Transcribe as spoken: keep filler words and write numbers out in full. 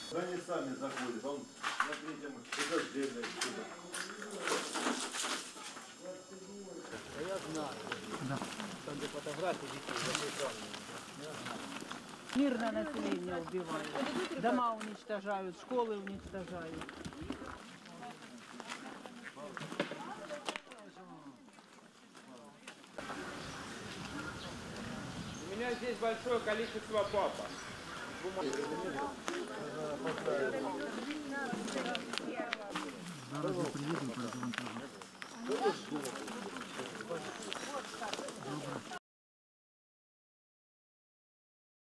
Они сами заходят, он на третьем этаже. Я знаю. Да. Там где фотографии детей. Мирное население убивают. Дома уничтожают, школы уничтожают. У меня здесь большое количество папа. Зараз я приеду, перед завантажем. Добре.